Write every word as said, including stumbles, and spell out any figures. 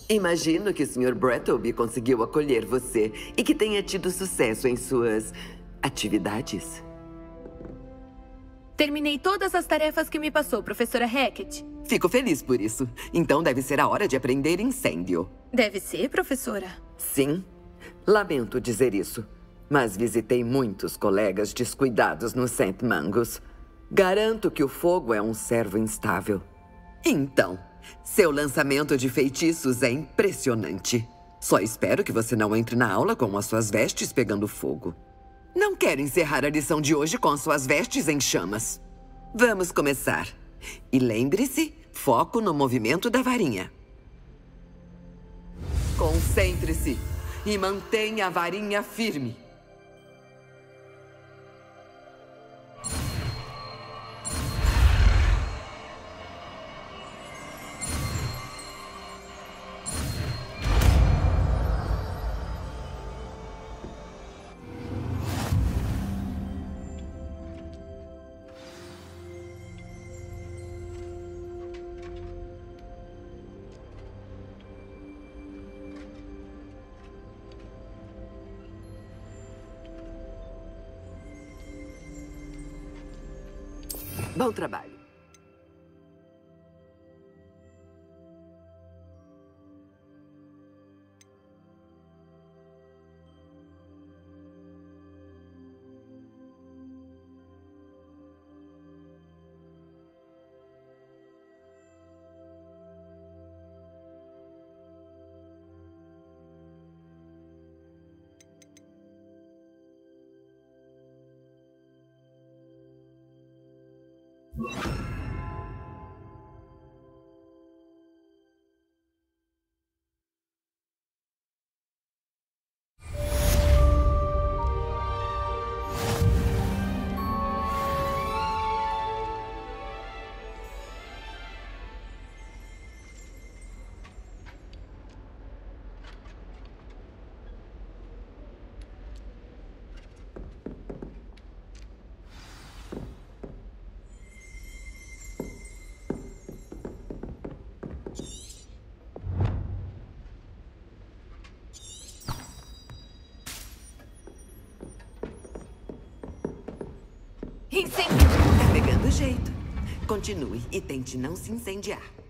Imagino que o senhor Brattleby conseguiu acolher você e que tenha tido sucesso em suas atividades. Terminei todas as tarefas que me passou, professora Hackett. Fico feliz por isso. Então deve ser a hora de aprender incêndio. Deve ser, professora? Sim. Lamento dizer isso, mas visitei muitos colegas descuidados no Saint Mangus. Garanto que o fogo é um servo instável. Então, seu lançamento de feitiços é impressionante. Só espero que você não entre na aula com as suas vestes pegando fogo. Não quero encerrar a lição de hoje com as suas vestes em chamas. Vamos começar. E lembre-se, foco no movimento da varinha. Concentre-se e mantenha a varinha firme. Bom trabalho. Incêndio! Tá pegando jeito. Continue e tente não se incendiar.